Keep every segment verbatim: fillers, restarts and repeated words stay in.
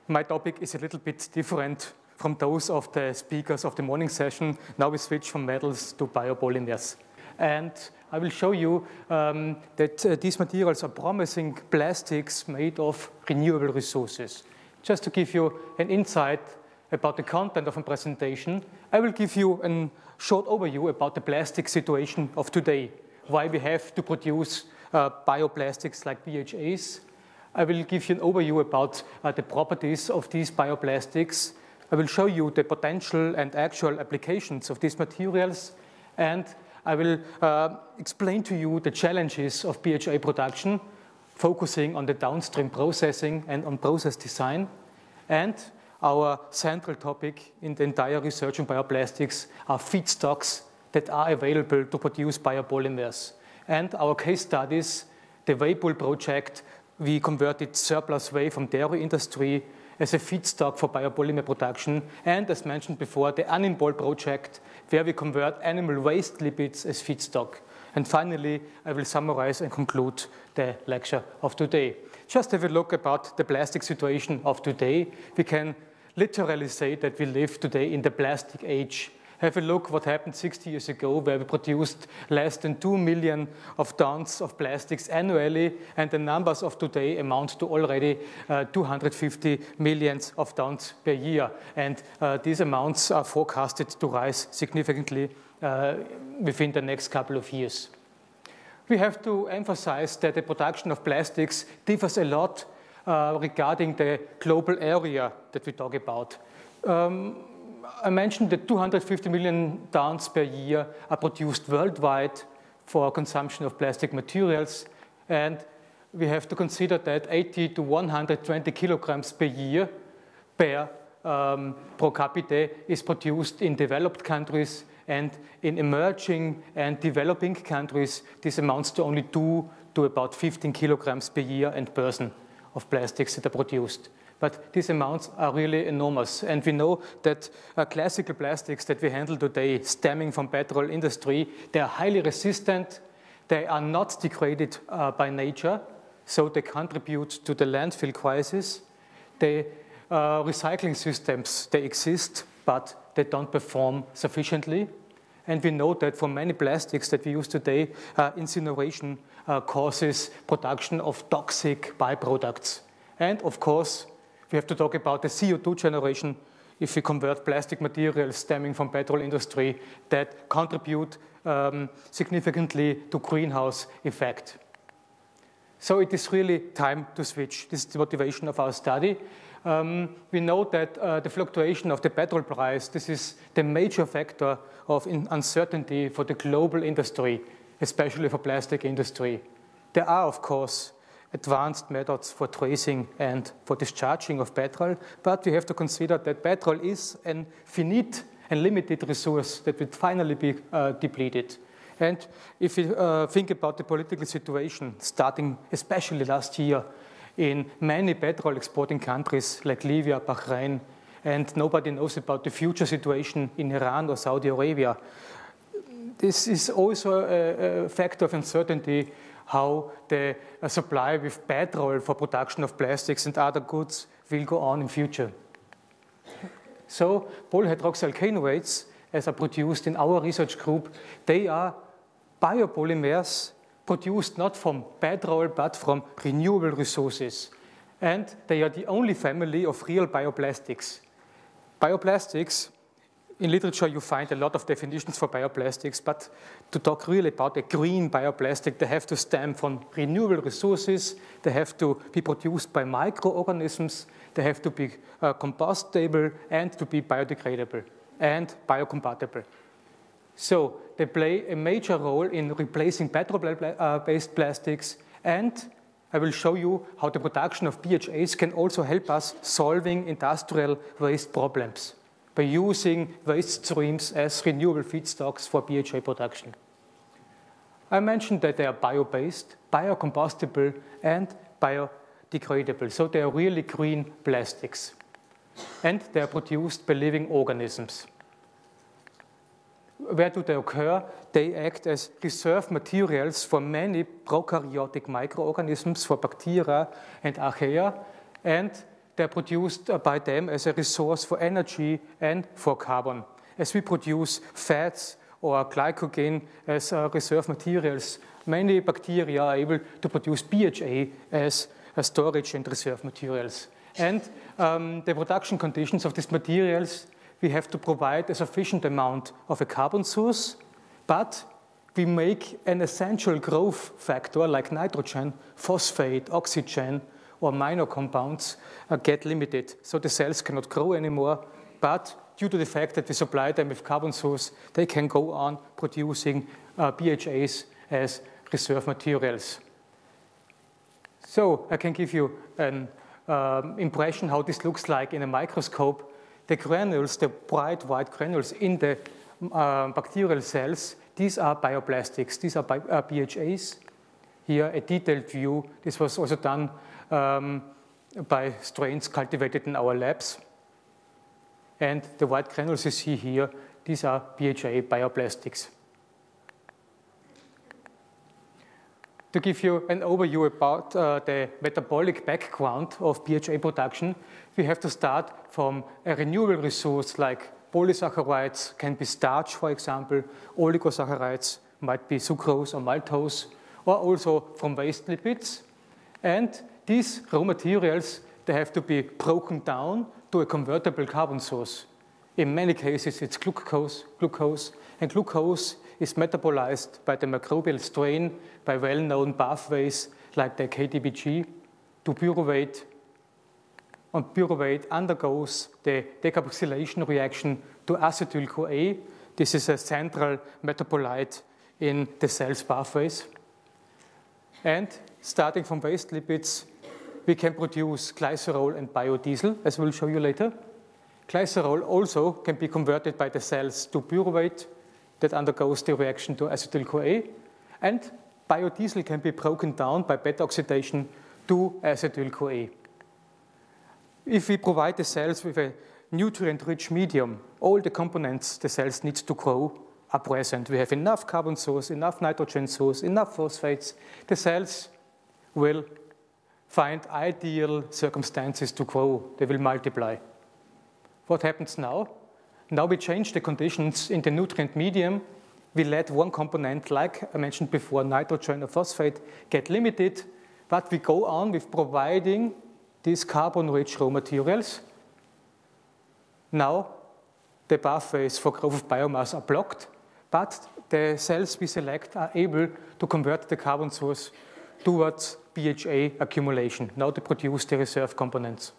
My topic is a little bit different from those of the speakers of the morning session. Now we switch from metals to biopolymers. And I will show you um, that uh, these materials are promising plastics made of renewable resources. Just to give you an insight about the content of a presentation, I will give you a short overview about the plastic situation of today, why we have to produce uh, bioplastics like B H As. I will give you an overview about uh, the properties of these bioplastics. I will show you the potential and actual applications of these materials, and I will uh, explain to you the challenges of B H A production, focusing on the downstream processing and on process design. And our central topic in the entire research on bioplastics are feedstocks that are available to produce biopolymers. And our case studies, the Weibull project, we converted surplus whey from dairy industry as a feedstock for biopolymer production, and as mentioned before, the Animball project, where we convert animal waste lipids as feedstock. And finally, I will summarize and conclude the lecture of today. Just have a look about the plastic situation of today. We can literally say that we live today in the plastic age. Have a look what happened sixty years ago, where we produced less than two million of tons of plastics annually, and the numbers of today amount to already uh, two hundred fifty millions of tons per year. And uh, these amounts are forecasted to rise significantly uh, within the next couple of years. We have to emphasize that the production of plastics differs a lot uh, regarding the global area that we talk about. Um, I mentioned that two hundred fifty million tons per year are produced worldwide for consumption of plastic materials, and we have to consider that eighty to one hundred twenty kilograms per year per um, pro capita is produced in developed countries, and in emerging and developing countries this amounts to only two to about fifteen kilograms per year and person of plastics that are produced. But these amounts are really enormous, and we know that uh, classical plastics that we handle today, stemming from petrol industry, they are highly resistant, they are not degraded uh, by nature, so they contribute to the landfill crisis. The uh, recycling systems, they exist, but they don't perform sufficiently. And we know that for many plastics that we use today, uh, incineration uh, causes production of toxic byproducts. And of course, we have to talk about the C O two generation if we convert plastic materials stemming from petrol industry that contribute um, significantly to greenhouse effect. So it is really time to switch. This is the motivation of our study. Um, we know that uh, the fluctuation of the petrol price, this is the major factor of uncertainty for the global industry, especially for plastic industry. There are, of course, advanced methods for tracing and for discharging of petrol, but we have to consider that petrol is a finite and limited resource that will finally be uh, depleted. And if we uh, think about the political situation, starting especially last year in many petrol exporting countries like Libya, Bahrain, and nobody knows about the future situation in Iran or Saudi Arabia, this is also a, a factor of uncertainty how the uh, supply with petrol for production of plastics and other goods will go on in future. So polyhydroxyalkanoates, as are produced in our research group, they are biopolymers produced not from petrol but from renewable resources. And they are the only family of real bioplastics. Bioplastics, in literature, you find a lot of definitions for bioplastics, but to talk really about a green bioplastic, they have to stem from renewable resources, they have to be produced by microorganisms, they have to be uh, compostable and to be biodegradable and biocompatible. So they play a major role in replacing petrol-based plastics, and I will show you how the production of B H As can also help us solving industrial waste problems by using waste streams as renewable feedstocks for B H A production. I mentioned that they are bio-based, biocombustible, and biodegradable, so they are really green plastics. And they are produced by living organisms. Where do they occur? They act as reserve materials for many prokaryotic microorganisms, for bacteria and archaea, and they're produced by them as a resource for energy and for carbon. As we produce fats or glycogen as uh, reserve materials, many bacteria are able to produce B H A as uh, storage and reserve materials. And um, the production conditions of these materials, we have to provide a sufficient amount of a carbon source, but we make an essential growth factor like nitrogen, phosphate, oxygen, or minor compounds uh, get limited. So the cells cannot grow anymore, but due to the fact that we supply them with carbon source, they can go on producing uh, B H As as reserve materials. So I can give you an um, impression how this looks like in a microscope. The granules, the bright white granules in the uh, bacterial cells, these are bioplastics, these are bi uh, B H As. Here a detailed view. This was also done um, by strains cultivated in our labs. And the white granules you see here, these are B H A bioplastics. To give you an overview about uh, the metabolic background of B H A production, we have to start from a renewable resource like polysaccharides, can be starch, for example, oligosaccharides might be sucrose or maltose, or also from waste lipids. And these raw materials, they have to be broken down to a convertible carbon source. In many cases, it's glucose, glucose, and glucose is metabolized by the microbial strain by well-known pathways like the K D B G to pyruvate. And pyruvate undergoes the decarboxylation reaction to acetyl-CoA. This is a central metabolite in the cell's pathways. And starting from waste lipids, we can produce glycerol and biodiesel, as we'll show you later. Glycerol also can be converted by the cells to pyruvate that undergoes the reaction to acetyl-CoA. And biodiesel can be broken down by beta oxidation to acetyl-CoA. If we provide the cells with a nutrient-rich medium, all the components the cells need to grow are present. We have enough carbon source, enough nitrogen source, enough phosphates. The cells will find ideal circumstances to grow. They will multiply. What happens now? Now we change the conditions in the nutrient medium. We let one component, like I mentioned before, nitrogen or phosphate, get limited, but we go on with providing these carbon-rich raw materials. Now the pathways for growth of biomass are blocked, but the cells we select are able to convert the carbon source towards B H A accumulation. Now they produce the reserve components.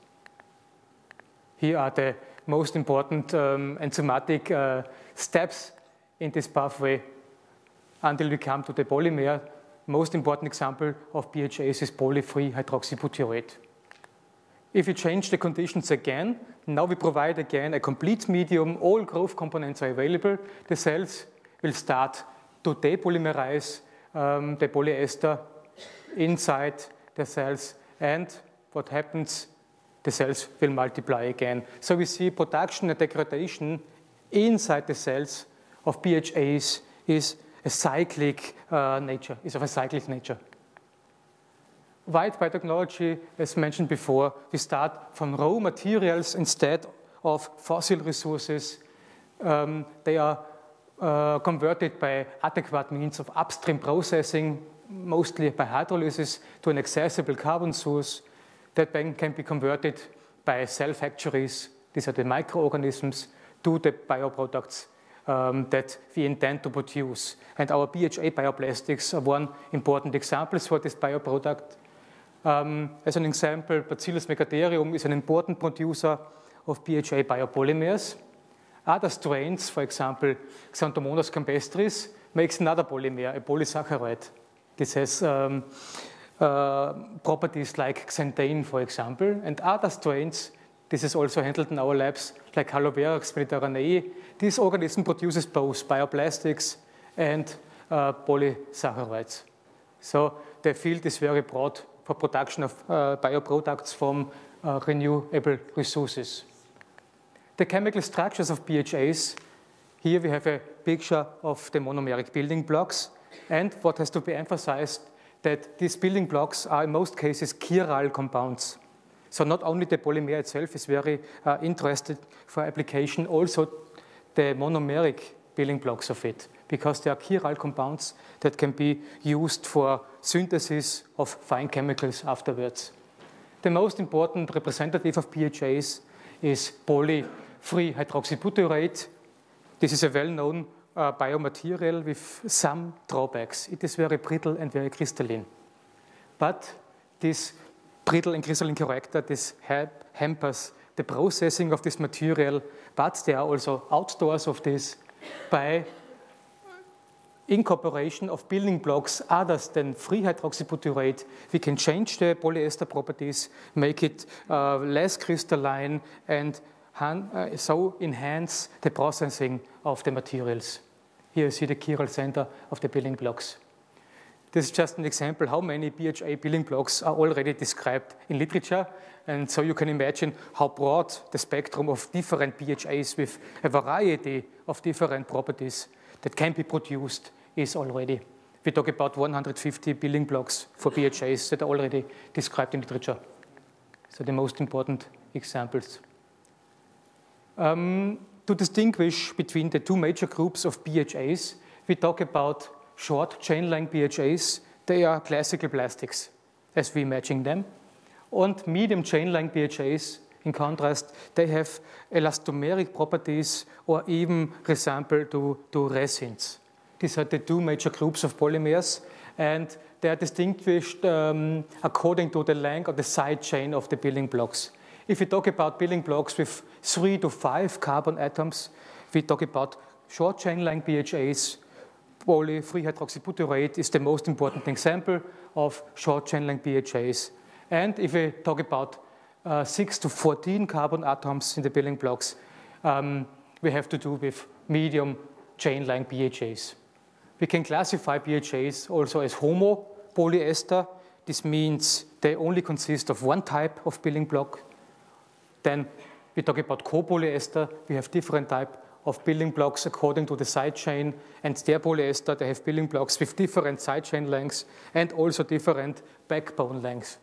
Here are the most important um, enzymatic uh, steps in this pathway until we come to the polymer. Most important example of B H As is poly three hydroxybutyrate. If we change the conditions again, now we provide again a complete medium, all growth components are available, the cells will start to depolymerize um, the polyester inside the cells, and what happens? The cells will multiply again. So we see production and degradation inside the cells of B H As is a cyclic uh, nature, is of a cyclic nature. White biotechnology, as mentioned before, we start from raw materials instead of fossil resources. Um, they are uh, converted by adequate means of upstream processing, mostly by hydrolysis, to an accessible carbon source that then can be converted by cell factories, these are the microorganisms, to the bioproducts um, that we intend to produce. And our B H A bioplastics are one important example for this bioproduct. Um, as an example, Bacillus megatherium is an important producer of B H A biopolymers. Other strains, for example, Xanthomonas campestris, makes another polymer, a polysaccharide. This has um, uh, properties like xanthane, for example, and other strains. This is also handled in our labs, like Haloverax mediterraneae. This organism produces both bioplastics and uh, polysaccharides. So the field is very broad for production of uh, bioproducts from uh, renewable resources. The chemical structures of B H As, here we have a picture of the monomeric building blocks, and what has to be emphasized that these building blocks are in most cases chiral compounds. So not only the polymer itself is very uh, interested for application, also the monomeric building blocks of it, because there are chiral compounds that can be used for synthesis of fine chemicals afterwards. The most important representative of P H As is poly-free hydroxybutyrate. This is a well-known uh, biomaterial with some drawbacks. It is very brittle and very crystalline. But this brittle and crystalline character, this hampers the processing of this material, but there are also outdoors of this by incorporation of building blocks others than free hydroxybutyrate. We can change the polyester properties, make it uh, less crystalline, and uh, so enhance the processing of the materials. Here you see the chiral center of the building blocks. This is just an example how many P H A building blocks are already described in literature. And so you can imagine how broad the spectrum of different P H As with a variety of different properties that can be produced is already. We talk about one hundred fifty building blocks for P H As that are already described in literature. So the most important examples. Um, to distinguish between the two major groups of P H As, we talk about short chain length P H As. They are classical plastics as we imagine them. And medium chain length P H As, in contrast, they have elastomeric properties or even resemble to, to resins. These are the two major groups of polymers, and they are distinguished um, according to the length of the side chain of the building blocks. If we talk about building blocks with three to five carbon atoms, we talk about short chain length P H As. Poly-free hydroxybutyrate is the most important example of short chain length P H As. And if we talk about uh, six to fourteen carbon atoms in the building blocks, um, we have to do with medium chain length P H As. We can classify P H As also as homopolyester. This means they only consist of one type of building block. Then we talk about copolyester. We have different types of building blocks according to the side chain, and their polyester, they have building blocks with different side chain lengths and also different backbone lengths.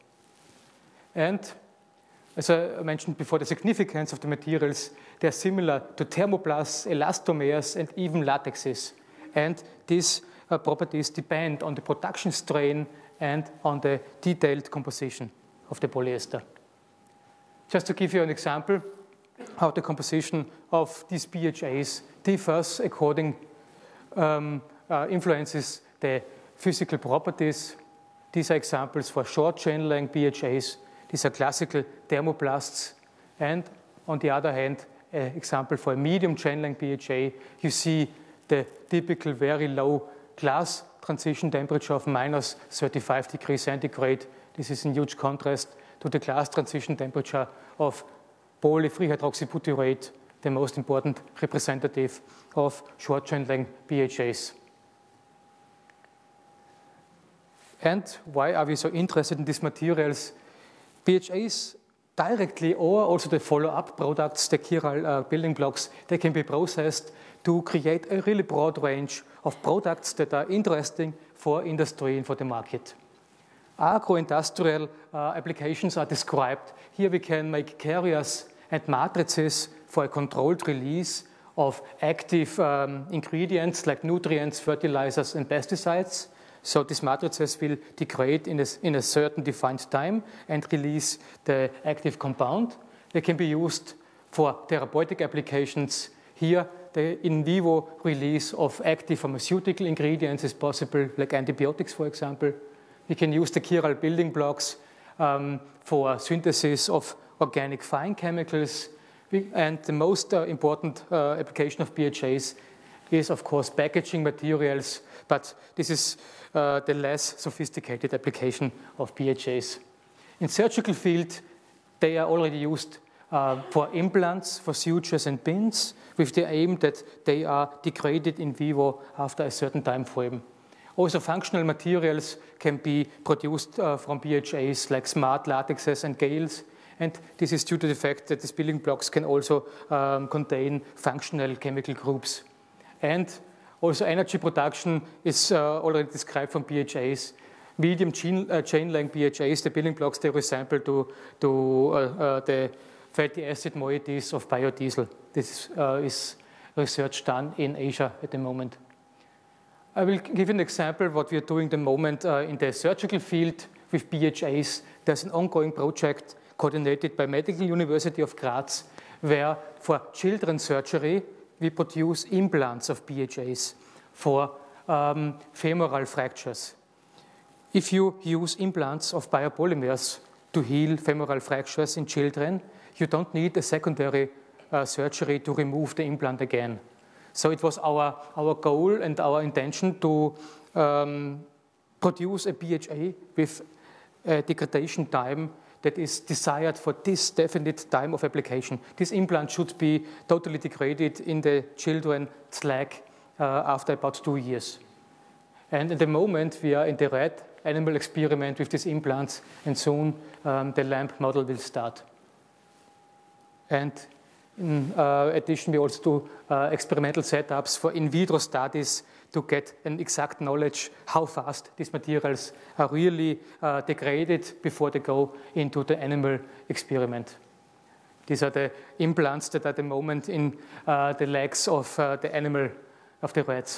And as I mentioned before, the significance of the materials, they are similar to thermoplasts, elastomers, and even latexes. And these uh, properties depend on the production strain and on the detailed composition of the polyester. Just to give you an example, how the composition of these P H As differs according, um, uh, influences the physical properties. These are examples for short chain length P H As. These are classical thermoplasts. And on the other hand, an example for a medium chain length P H A, you see the typical very low glass transition temperature of minus thirty-five degrees centigrade. This is in huge contrast to the glass transition temperature of poly-free hydroxybutyrate, the most important representative of short chain length P H As. And why are we so interested in these materials? P H As directly, or also the follow-up products, the chiral uh, building blocks, they can be processed to create a really broad range of products that are interesting for industry and for the market. Agro-industrial uh, applications are described. Here we can make carriers and matrices for a controlled release of active um, ingredients like nutrients, fertilizers, and pesticides. So these matrices will degrade in a, in a certain defined time and release the active compound. They can be used for therapeutic applications. Here, the in vivo release of active pharmaceutical ingredients is possible, like antibiotics, for example. We can use the chiral building blocks um, for synthesis of organic fine chemicals. We, and the most uh, important uh, application of P H As is, of course, packaging materials, but this is uh, the less sophisticated application of P H As. In surgical field, they are already used uh, for implants, for sutures and pins, with the aim that they are degraded in vivo after a certain time frame. Also, functional materials can be produced uh, from P H As like smart latexes and gels, and this is due to the fact that these building blocks can also um, contain functional chemical groups. And also energy production is uh, already described from P H As. Medium chain, uh, chain length B H As, the building blocks, they resemble to, to uh, uh, the fatty acid moieties of biodiesel. This uh, is research done in Asia at the moment. I will give an example what we are doing at the moment uh, in the surgical field with B H As. There's an ongoing project coordinated by Medical University of Graz, where for children's surgery, we produce implants of B H As for um, femoral fractures. If you use implants of biopolymers to heal femoral fractures in children, you don't need a secondary uh, surgery to remove the implant again. So it was our, our goal and our intention to um, produce a B H A with a degradation time that is desired for this definite time of application. This implant should be totally degraded in the children's leg uh, after about two years. And at the moment, we are in the rat animal experiment with these implants, and soon um, the LAMP model will start. And in uh, addition, we also do uh, experimental setups for in vitro studies to get an exact knowledge how fast these materials are really uh, degraded before they go into the animal experiment. These are the implants that are at the moment in uh, the legs of uh, the animal, of the rats.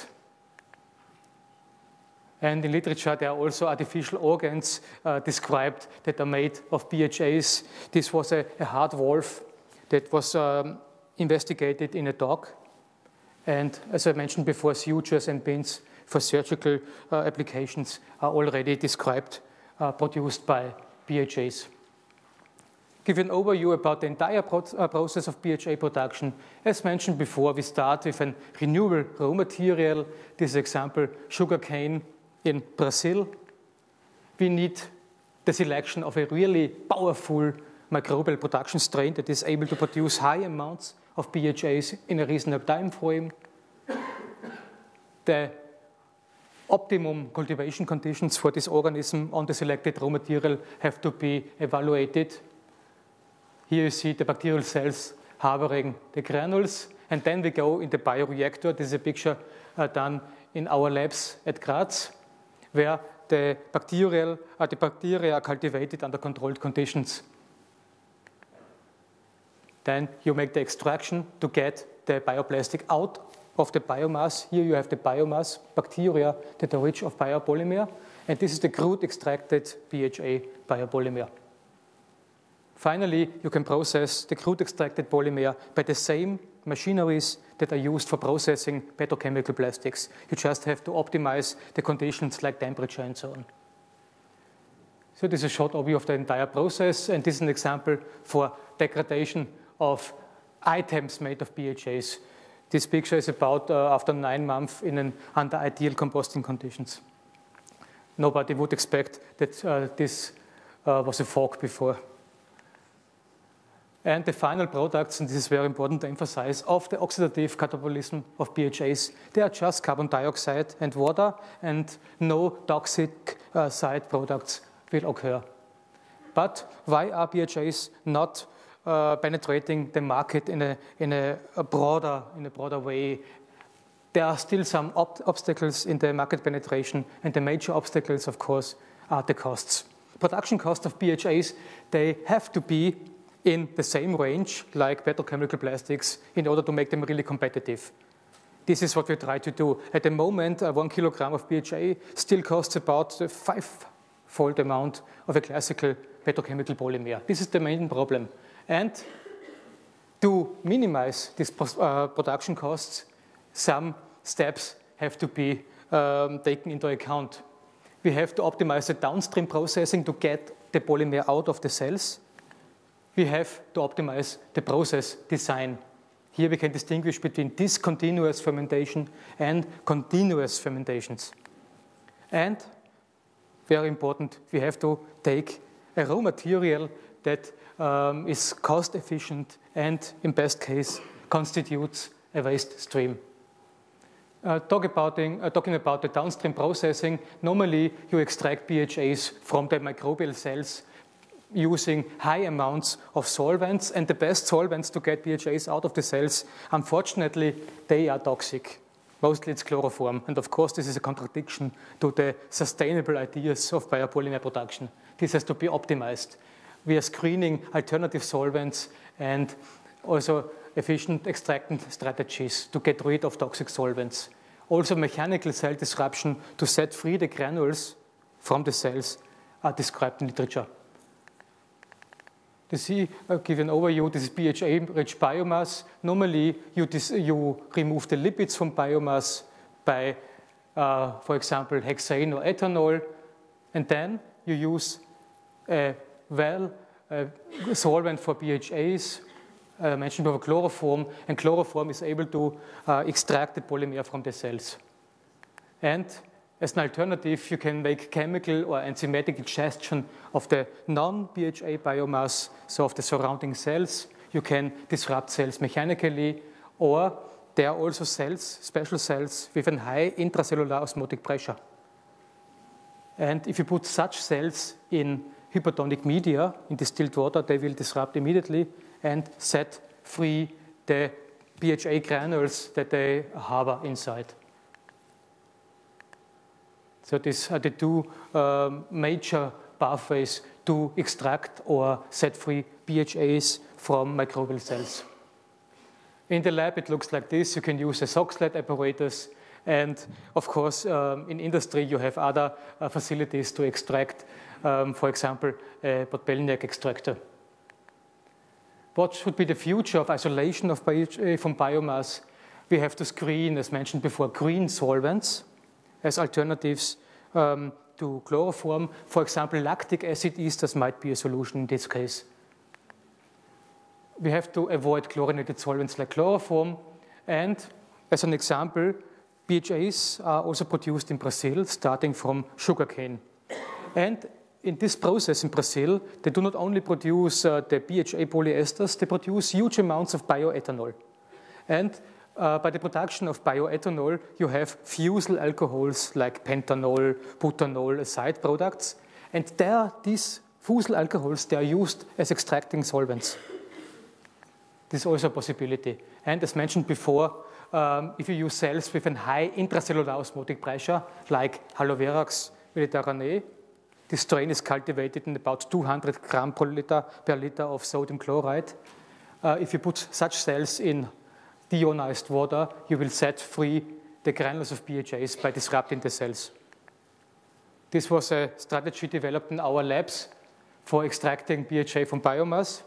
And in literature, there are also artificial organs uh, described that are made of B H As. This was a, a heart valve that was um, investigated in a dog. And as I mentioned before, sutures and pins for surgical uh, applications are already described, uh, produced by B H As. Give an overview about the entire pro uh, process of B H A production. As mentioned before, we start with a renewable raw material. This example, sugarcane in Brazil. We need the selection of a really powerful microbial production strain that is able to produce high amounts of B H As in a reasonable time frame. The optimum cultivation conditions for this organism on the selected raw material have to be evaluated. Here you see the bacterial cells harboring the granules, and then we go in the bioreactor. This is a picture uh, done in our labs at Graz, where the, bacterial, uh, the bacteria are cultivated under controlled conditions. Then you make the extraction to get the bioplastic out of the biomass. Here you have the biomass, bacteria that are rich of biopolymer, and this is the crude extracted B H A biopolymer. Finally, you can process the crude extracted polymer by the same machineries that are used for processing petrochemical plastics. You just have to optimize the conditions like temperature and so on. So this is a short overview of the entire process, and this is an example for degradation of items made of B H As. This picture is about uh, after nine months in an under ideal composting conditions. Nobody would expect that uh, this uh, was a fork before. And the final products, and this is very important to emphasize, of the oxidative catabolism of B H As, they are just carbon dioxide and water, and no toxic uh, side products will occur. But why are B H As not uh, penetrating the market in a, in a, a broader, in a broader way? There are still some ob obstacles in the market penetration, and the major obstacles, of course, are the costs. Production costs of B H As, they have to be in the same range like petrochemical plastics in order to make them really competitive. This is what we try to do. At the moment, uh, one kilogram of B H A still costs about the five-fold amount of a classical petrochemical polymer. This is the main problem. And to minimize these uh, production costs, some steps have to be um, taken into account. We have to optimize the downstream processing to get the polymer out of the cells. We have to optimize the process design. Here we can distinguish between discontinuous fermentation and continuous fermentations. And, very important, we have to take a raw material that um, is cost efficient and, in best case, constitutes a waste stream. Uh, talk about, uh, talking about the downstream processing, normally you extract B H As from the microbial cells using high amounts of solvents, and the best solvents to get B H As out of the cells, unfortunately, they are toxic. Mostly it's chloroform, and of course this is a contradiction to the sustainable ideas of biopolymer production. This has to be optimized. We are screening alternative solvents and also efficient extractant strategies to get rid of toxic solvents. Also mechanical cell disruption to set free the granules from the cells are described in literature. To see, I'll give an overview, this is B H A-rich biomass. Normally, you, you remove the lipids from biomass by, uh, for example, hexane or ethanol, and then you use a well a solvent for B H As, I mentioned before chloroform, and chloroform is able to uh, extract the polymer from the cells. And as an alternative, you can make chemical or enzymatic digestion of the non-B H A biomass, so of the surrounding cells. You can disrupt cells mechanically, or there are also cells, special cells, with a high intracellular osmotic pressure. And if you put such cells in hypertonic media, in distilled water, they will disrupt immediately and set free the B H A granules that they harbor inside. So these are the two um, major pathways to extract or set free B H As from microbial cells. In the lab, it looks like this. You can use a Soxhlet apparatus. And of course, um, in industry, you have other uh, facilities to extract, um, for example, a Bot-Belniak extractor. What should be the future of isolation of B H A from biomass? We have to screen, as mentioned before, green solvents as alternatives um, to chloroform. For example, lactic acid esters might be a solution in this case. We have to avoid chlorinated solvents like chloroform. And as an example, B H As are also produced in Brazil, starting from sugarcane. And in this process in Brazil, they do not only produce uh, the B H A polyesters, they produce huge amounts of bioethanol. And Uh, by the production of bioethanol, you have fusel alcohols like pentanol, butanol, as side products. And there, these fusel alcohols, they are used as extracting solvents. This is also a possibility. And as mentioned before, um, if you use cells with a high intracellular osmotic pressure, like Haloverax mediterranee, this strain is cultivated in about two hundred grams per liter, per liter of sodium chloride. Uh, if you put such cells in deionized water, you will set free the granules of B H As by disrupting the cells. This was a strategy developed in our labs for extracting B H A from biomass.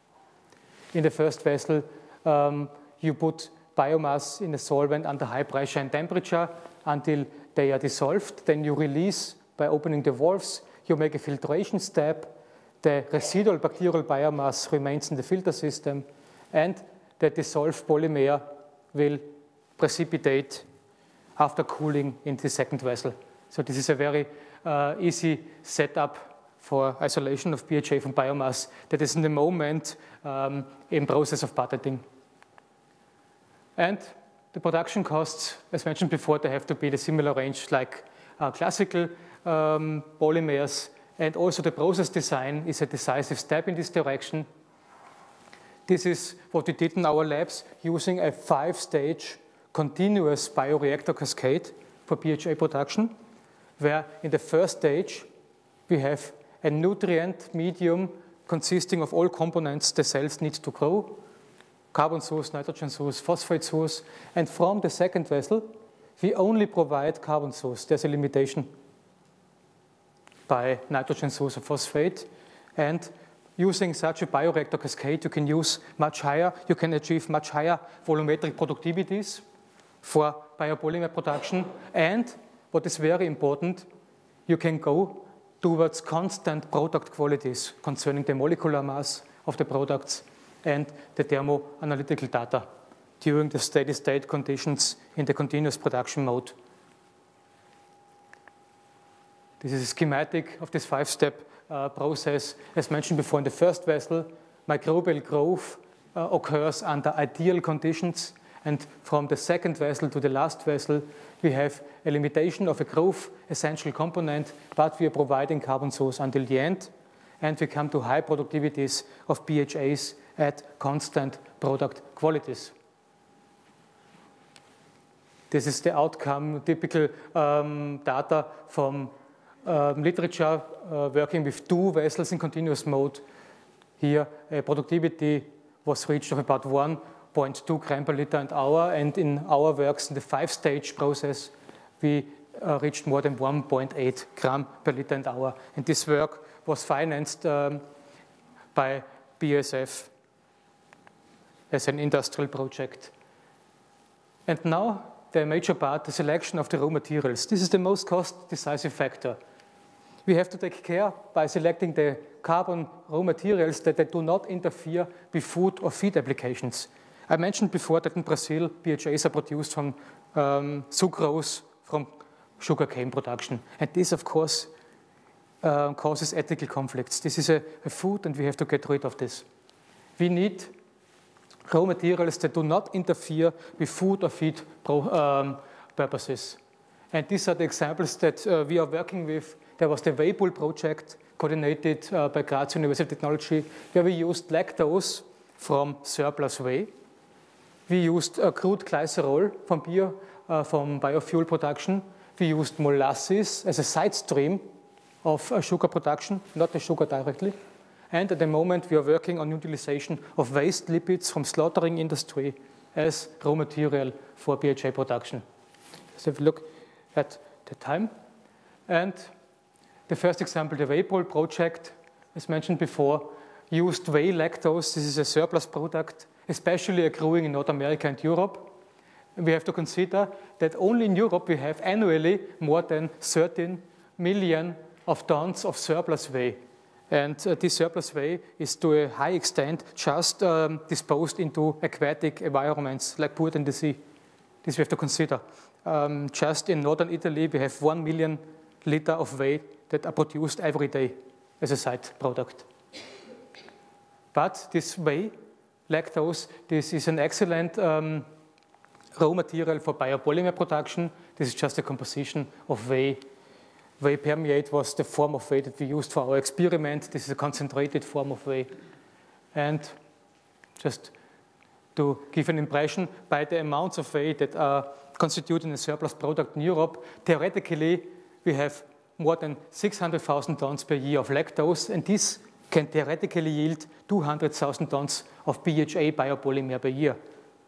In the first vessel, um, you put biomass in a solvent under high pressure and temperature until they are dissolved. Then you release by opening the valves. You make a filtration step. The residual bacterial biomass remains in the filter system, and the dissolved polymer will precipitate after cooling in the second vessel. So this is a very uh, easy setup for isolation of B H A from biomass that is in the moment um, in process of patenting. And the production costs, as mentioned before, they have to be the similar range like uh, classical um, polymers, and also the process design is a decisive step in this direction. This is what we did in our labs using a five-stage continuous bioreactor cascade for B H A production, where in the first stage we have a nutrient medium consisting of all components the cells need to grow, carbon source, nitrogen source, phosphate source, and from the second vessel we only provide carbon source. There's a limitation by nitrogen source or phosphate, and using such a bioreactor cascade, you can use much higher, you can achieve much higher volumetric productivities for biopolymer production. And what is very important, you can go towards constant product qualities concerning the molecular mass of the products and the thermoanalytical data during the steady state conditions in the continuous production mode. This is a schematic of this five-step Uh, process. As mentioned before, in the first vessel, microbial growth uh, occurs under ideal conditions, and from the second vessel to the last vessel, we have a limitation of a growth essential component, but we are providing carbon source until the end, and we come to high productivities of B H As at constant product qualities. This is the outcome, typical um, data from um, literature uh, working with two vessels in continuous mode. Here, uh, productivity was reached of about one point two gram per liter an hour, and in our works, in the five-stage process, we uh, reached more than one point eight gram per liter an hour. And this work was financed um, by B A S F as an industrial project. And now, the major part, the selection of the raw materials. This is the most cost-decisive factor. We have to take care by selecting the carbon raw materials that they do not interfere with food or feed applications. I mentioned before that in Brazil, B H As are produced from um, sucrose from sugarcane production. And this, of course, uh, causes ethical conflicts. This is a, a food, and we have to get rid of this. We need raw materials that do not interfere with food or feed pro, um, purposes. And these are the examples that uh, we are working with. There was the Weibull project coordinated uh, by Graz University of Technology, where we used lactose from surplus whey. We used uh, crude glycerol from beer, uh, from biofuel production. We used molasses as a side stream of uh, sugar production, not the sugar directly. And at the moment, we are working on utilization of waste lipids from slaughtering industry as raw material for B H A production. So if we look at the time. And the first example, the Weibull project, as mentioned before, used whey lactose. This is a surplus product, especially accruing in North America and Europe. And we have to consider that only in Europe we have annually more than thirteen million of tons of surplus whey. And uh, this surplus whey is to a high extent just um, disposed into aquatic environments like Port in the sea. This we have to consider. Um, just in northern Italy, we have one million liter of whey that are produced every day as a side product. But this whey, lactose, this is an excellent um, raw material for biopolymer production. This is just a composition of whey. Whey permeate was the form of whey that we used for our experiment. This is a concentrated form of whey. And just to give an impression, by the amounts of whey that are constituting a surplus product in Europe, theoretically, we have more than six hundred thousand tons per year of lactose, and this can theoretically yield two hundred thousand tons of B H A biopolymer per year.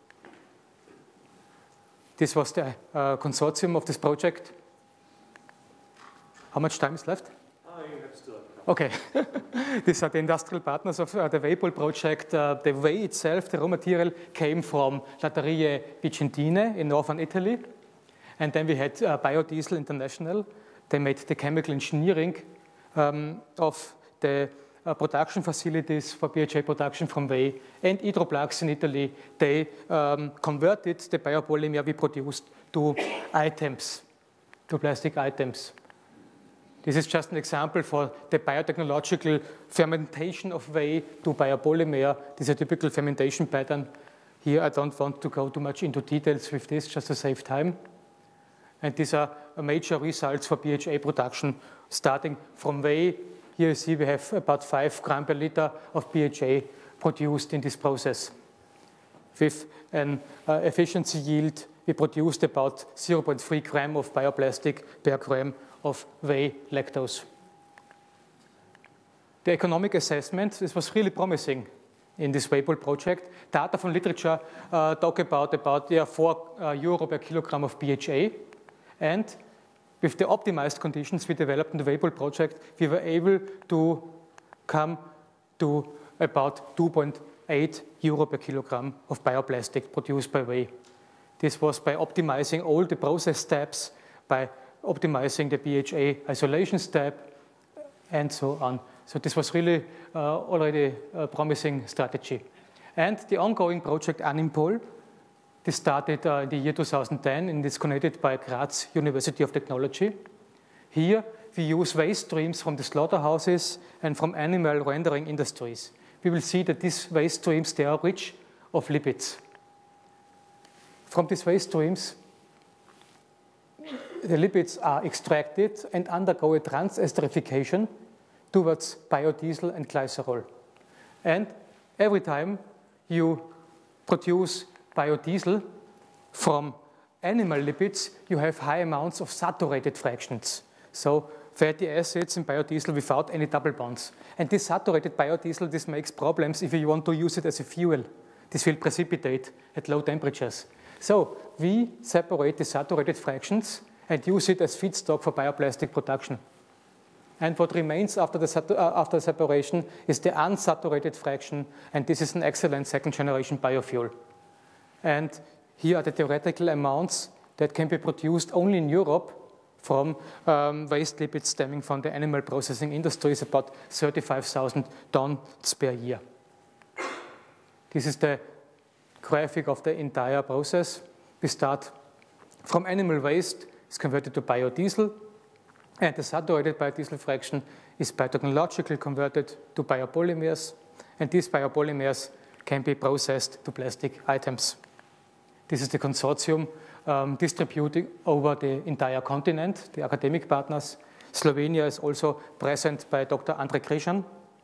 This was the uh, consortium of this project. How much time is left? Ah, you have still. Okay. These are the industrial partners of uh, the Weibull project. Uh, the whey itself, the raw material, came from Lattarie Vicentine in northern Italy. And then we had uh, Biodiesel International. They made the chemical engineering um, of the uh, production facilities for B H A production from whey. And Hydroplax in Italy, they um, converted the biopolymer we produced to items, to plastic items. This is just an example for the biotechnological fermentation of whey to biopolymer. This is a typical fermentation pattern. Here I don't want to go too much into details with this, just to save time. And these are major results for B H A production, starting from whey. Here you see we have about five gram per liter of B H A produced in this process. With an uh, efficiency yield, we produced about zero point three gram of bioplastic per gram of whey lactose. The economic assessment, this was really promising in this Weibull project. Data from literature uh, talk about about yeah, four uh, euro per kilogram of B H A. And with the optimized conditions we developed in the Weibull project, we were able to come to about two point eight euro per kilogram of bioplastic produced by whey. This was by optimizing all the process steps, by optimizing the B H A isolation step, and so on. So this was really uh, already a promising strategy. And the ongoing project Animpol, this started uh, in the year two thousand ten, and it's connected by Graz University of Technology. Here, we use waste streams from the slaughterhouses and from animal rendering industries. We will see that these waste streams, they are rich of lipids. From these waste streams, the lipids are extracted and undergo a transesterification towards biodiesel and glycerol. And every time you produce biodiesel from animal lipids, you have high amounts of saturated fractions. So fatty acids in biodiesel without any double bonds. And this saturated biodiesel, this makes problems if you want to use it as a fuel. This will precipitate at low temperatures. So we separate the saturated fractions and use it as feedstock for bioplastic production. And what remains after the, uh, after the separation is the unsaturated fraction, and this is an excellent second-generation biofuel. And here are the theoretical amounts that can be produced only in Europe from um, waste lipids stemming from the animal processing industries, about thirty-five thousand tons per year. This is the graphic of the entire process. We start from animal waste, it's converted to biodiesel, and the saturated biodiesel fraction is biotechnologically converted to biopolymers, and these biopolymers can be processed to plastic items. This is the consortium um, distributing over the entire continent, the academic partners. Slovenia is also present by Doctor Andrej Križan.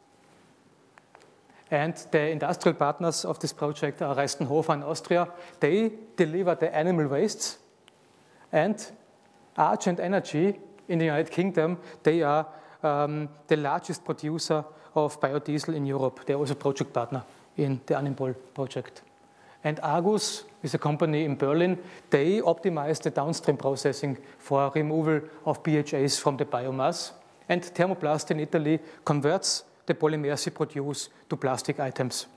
And the industrial partners of this project are Reistenhofer in Austria. They deliver the animal wastes. And Argent Energy in the United Kingdom, they are um, the largest producer of biodiesel in Europe. They're also project partner in the Animpol project. And Argus is a company in Berlin. They optimize the downstream processing for removal of B H As from the biomass. And Thermoplast in Italy converts the polymers we produce to plastic items.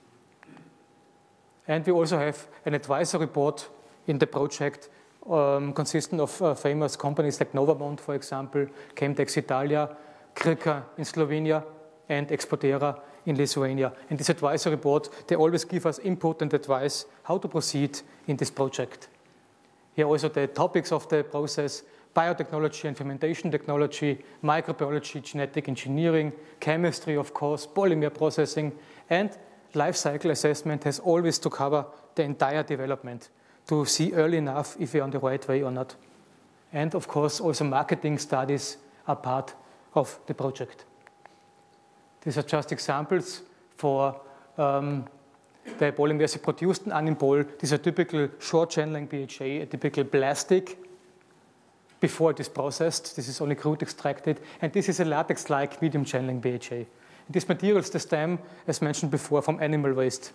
And we also have an advisory board in the project um, consisting of uh, famous companies like Novamont, for example, Chemtex Italia, Krka in Slovenia, and Exportera in Lithuania. And this advisory board, they always give us input and advice how to proceed in this project. Here also the topics of the process: biotechnology and fermentation technology, microbiology, genetic engineering, chemistry, of course, polymer processing, and life cycle assessment has always to cover the entire development to see early enough if we're on the right way or not. And of course, also marketing studies are part of the project. These are just examples for um, the polymers produced in Animpol. These are typical short channeling B H A, a typical plastic before it is processed. This is only crude extracted. And this is a latex-like medium channeling B H A. And these materials, they stem, as mentioned before, from animal waste.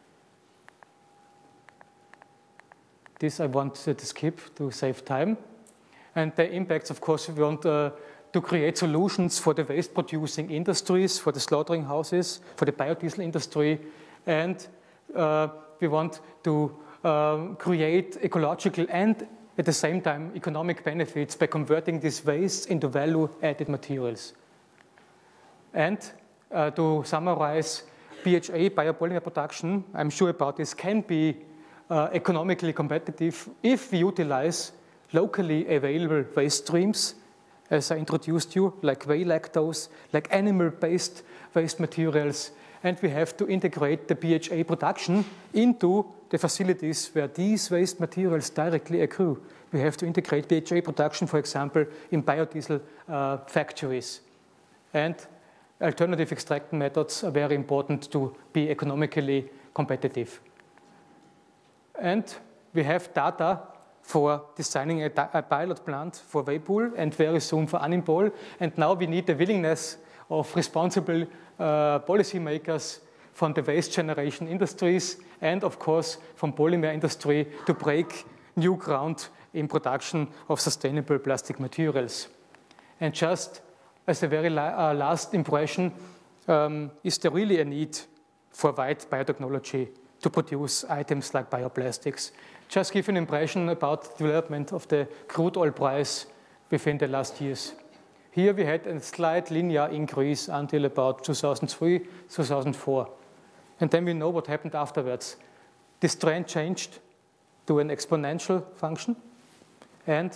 This I want to skip to save time. And the impacts, of course, we want uh, to create solutions for the waste-producing industries, for the slaughtering houses, for the biodiesel industry, and uh, we want to um, create ecological and at the same time economic benefits by converting these wastes into value-added materials. And uh, to summarize, B H A biopolymer production, I'm sure about this, can be uh, economically competitive if we utilize locally available waste streams, as I introduced you, like whey lactose, like animal-based waste materials, and we have to integrate the B H A production into the facilities where these waste materials directly accrue. We have to integrate B H A production, for example, in biodiesel uh, factories. And alternative extraction methods are very important to be economically competitive. And we have data for designing a, a pilot plant for Weipool and very soon for Animpol. And now we need the willingness of responsible uh, policymakers from the waste generation industries and, of course, from polymer industry to break new ground in production of sustainable plastic materials. And just as a very la uh, last impression, um, is there really a need for wide biotechnology to produce items like bioplastics? Just give an impression about the development of the crude oil price within the last years. Here we had a slight linear increase until about two thousand three, two thousand four. And then we know what happened afterwards. This trend changed to an exponential function. And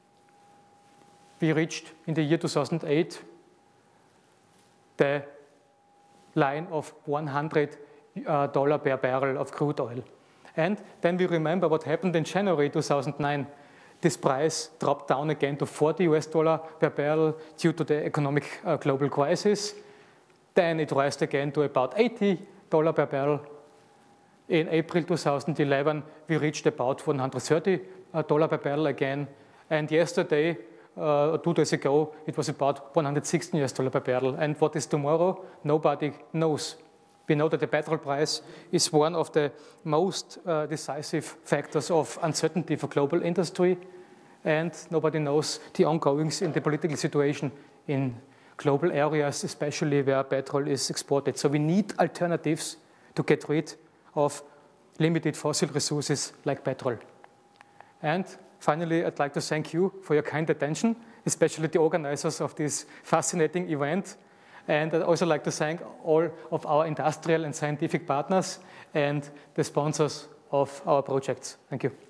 we reached, in the year two thousand eight, the line of one hundred dollars per barrel of crude oil. And then we remember what happened in January two thousand nine. This price dropped down again to forty U S dollar per barrel due to the economic uh, global crisis. Then it rose again to about eighty dollars per barrel. In April two thousand eleven, we reached about one hundred thirty a dollar per barrel again. And yesterday, uh, or two days ago, it was about one hundred sixteen U S dollar per barrel. And what is tomorrow? Nobody knows. We know that the petrol price is one of the most uh, decisive factors of uncertainty for global industry, and nobody knows the ongoings in the political situation in global areas, especially where petrol is exported. So we need alternatives to get rid of limited fossil resources like petrol. And finally, I'd like to thank you for your kind attention, especially the organizers of this fascinating event. And I'd also like to thank all of our industrial and scientific partners and the sponsors of our projects. Thank you.